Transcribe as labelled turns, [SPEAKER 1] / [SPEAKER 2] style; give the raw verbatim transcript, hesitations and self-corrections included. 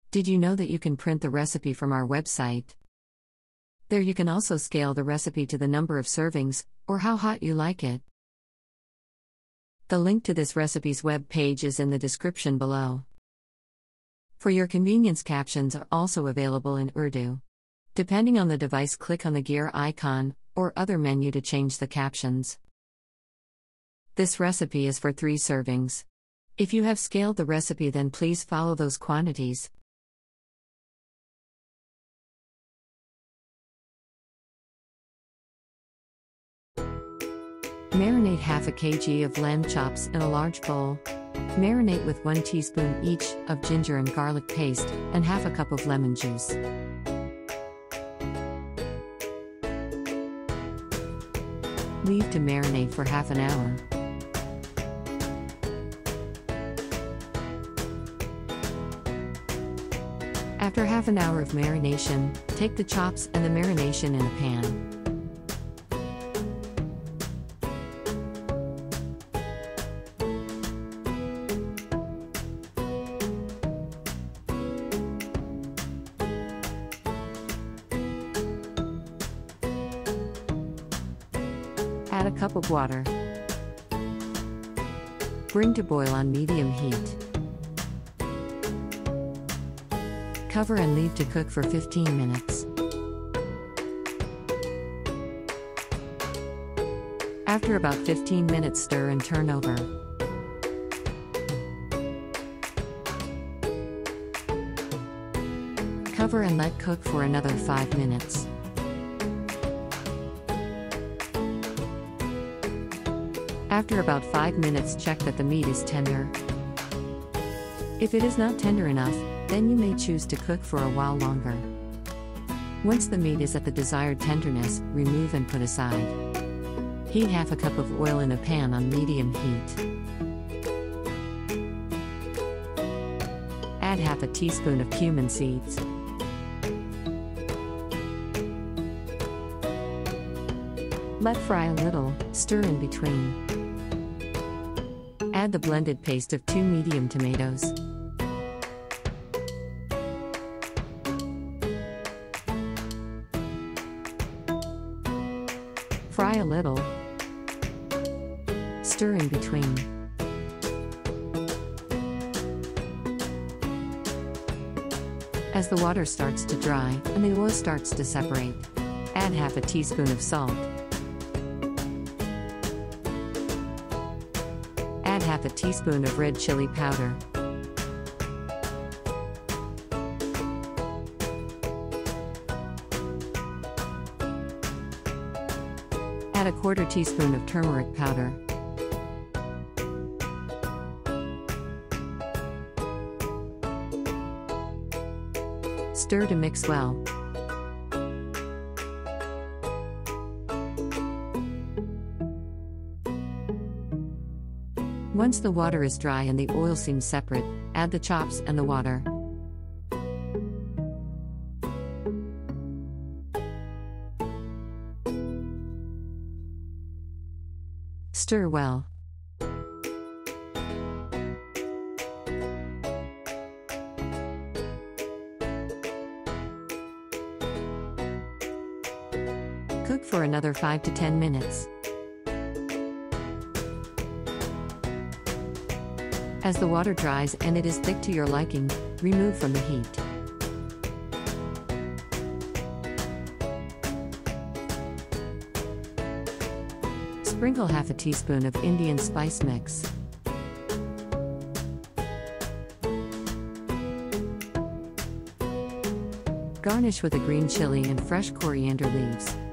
[SPEAKER 1] Did you know that you can print the recipe from our website? There you can also scale the recipe to the number of servings, or how hot you like it. The link to this recipe's web page is in the description below. For your convenience, captions are also available in Urdu. Depending on the device, click on the gear icon, or other menu to change the captions. This recipe is for three servings. If you have scaled the recipe, then please follow those quantities. Marinate half a kilogram of lamb chops in a large bowl. Marinate with one teaspoon each of ginger and garlic paste, and half a cup of lemon juice. Leave to marinate for half an hour. After half an hour of marination, take the chops and the marination in a pan. Add a cup of water. Bring to boil on medium heat. Cover and leave to cook for fifteen minutes. After about fifteen minutes, stir and turn over. Cover and let cook for another five minutes. After about five minutes, check that the meat is tender. If it is not tender enough, then you may choose to cook for a while longer. Once the meat is at the desired tenderness, remove and put aside. Heat half a cup of oil in a pan on medium heat. Add half a teaspoon of cumin seeds. Let fry a little, stir in between. Add the blended paste of two medium tomatoes. Fry a little. Stir in between. As the water starts to dry and the oil starts to separate, add half a teaspoon of salt. Add half a teaspoon of red chili powder. Add a quarter teaspoon of turmeric powder. Stir to mix well. Once the water is dry and the oil seems separate, add the chops and the water. Stir well. Cook for another five to ten minutes. As the water dries and it is thick to your liking, remove from the heat. Sprinkle half a teaspoon of Indian spice mix. Garnish with a green chili and fresh coriander leaves.